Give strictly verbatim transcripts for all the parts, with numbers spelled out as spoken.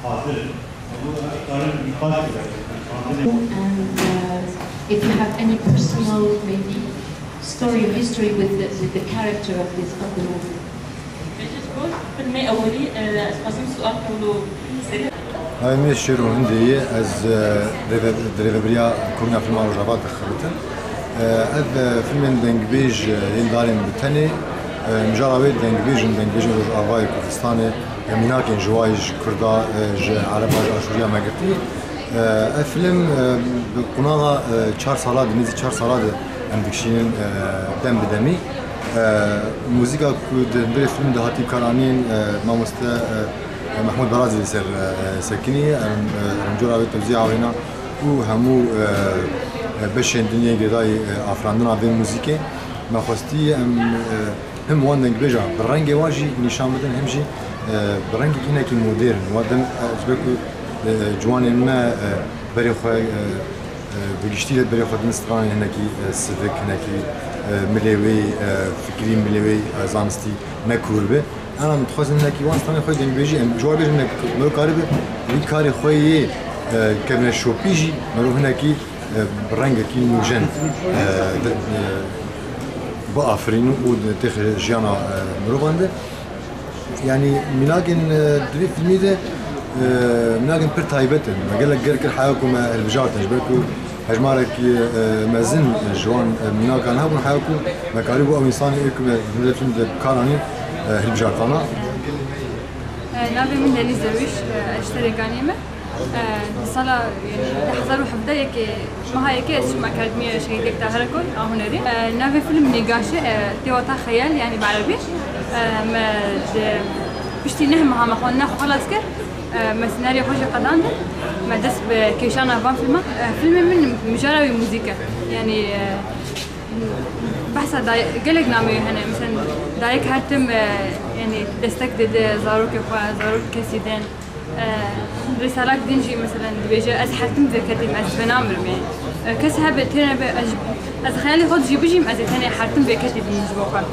And uh, if you have any personal, maybe, story or history with the, with the character of this of the movie. فيلم أولي قسم سؤال كله سريع. هاي من الشير هندي از دريفابريا كورنا فيلم روجافات خرطن. هذا فيلم دنجبيج يندارين بتاني مجرد دنجبيج دنجبيج روجافاي كردستاني مناكين جوايج كردا ج عربا أشوريا مقتي. الفيلم بقناغا چهار سالاد نزدیک چهار سالاد اندکشین دم بدمی. موسیقى كود بري فيلم دهاتي كارانين ماموستا محمود برازي سر سكني رنجورا توزيع هنا وهمو باش الدنيا قداي افراندنا بين موسيقى ما خستي ام هم وان بيجا بالرنج واجي نشان بدن همشي بالرنج كنا كي مودرن ودم ازبكو جوان ما بري خو بجشتي بري خو نستران هناكي سيفيك هناكي ملوي فكري ملوي زانستي نكوربه انا متخوز انكي وان ستاني خوي دنج بيجي جوار بيجي انك مو كاربه لي كاري خوي كبنا شو بيجي مرو هناكي برنج كي نوجن بافرين ودخ جانا مروبانده يعني ملاقن دري فيلمي ده ملاقن بير تايبتن ما قال لك غير كل حياكم البجات جبركو هجمارك مازن جوان منا كان هابون حياكم مكاريبو او انسان ايكم هدفين كاراني هالبجاتانا نابي من دنيز درويش اشتري قانيمه صلا يعني حضروا حفظه يك ما هي كيس ما اكاديميه شيء ديك تهركون او هنري نابي فيلم نقاشه تيوتا خيال يعني بعربي ما بشتي نهمها ما خلنا خلاص كده ما سيناريو خوش قدانده ما دس بكيشانا فان فيلم فيلم من مجرد موسيقى يعني بحث داي قلق نامي هنا مثلا دايك هاتم يعني دستك دد زاروك خوا زاروك كسيدن رسالك دينجي مثلا بيجي از حاتم ذكرتي از بنامر يعني كسها بتنا از خيالي خود جيبجي از ثاني حاتم ذكرتي دينجي بقى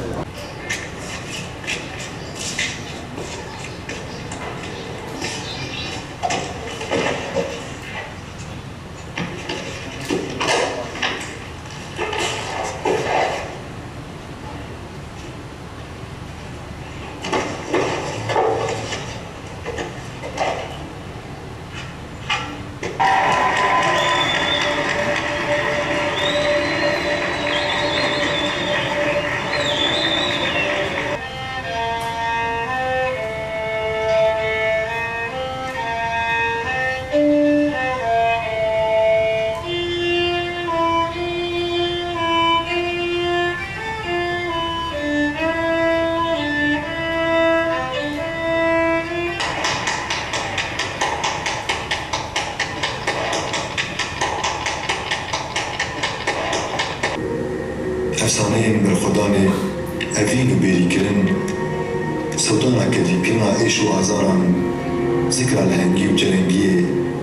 افسانه برخدانه اوین و بیری کرن سودانا کدی کرنا ایش و آزاران ذکر الهنگی و جرنگیه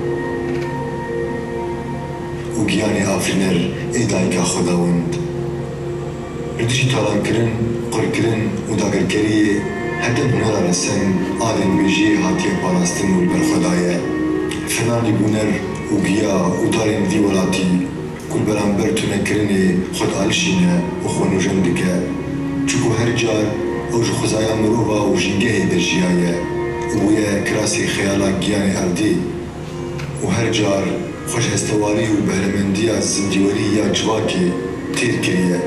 و گیانی آفرینر ایدای که خداوند ردشی تالان کرن قر کرن و داگرگریه هدن هنر رسن آدن بیجی هاتی پاراستن و برخدایه فنانی بونر و گیا و دارن دی ولاتی كل برانبر تنكرني خد عالشينا وخونو جندكا تشوفو هرجار اوج خزايا مروفا وجنجهي درجيايا ويا كراسي خيالا جياني اردي وهرجار خوش هستوالي وبهلمنديا الزنديورية جواكي تيركريا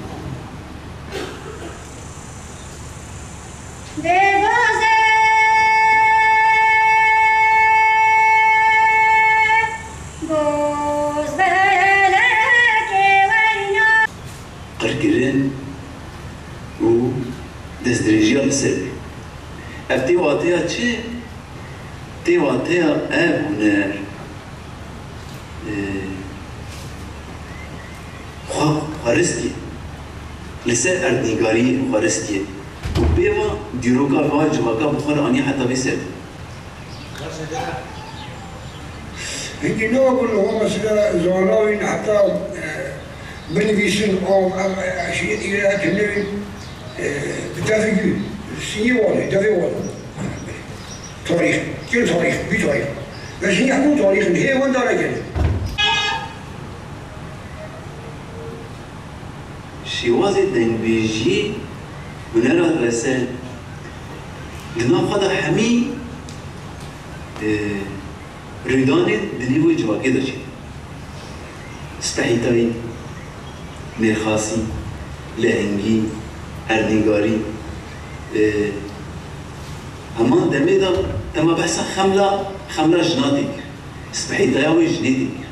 قرقرن و دزدريجيا لسر افتي واتيا چه؟ تي واتيا ابونر خواه خارستي لسر اردنگاري خارستي و بيوا ديروكا واج واقع بخار اني حتى بيسر هيجي نقول هو مثلا زوانوين حتى بنفيسن أو أشياء إلى كنوي بتافيجو سيوالي تافيوالي تاريخ كل تاريخ بتاريخ بس هي حمو تاريخ هي وين دارا كده شوازي دنبيجي ونرى الرسائل لنا قدر حمي ريداني دنيوي جواكي داشي سبحيتاي نرخاسي لهنگي هرنيگاري اما دمي دا تما بحثا خملة خملة جناتك سبحيتاي جنيتك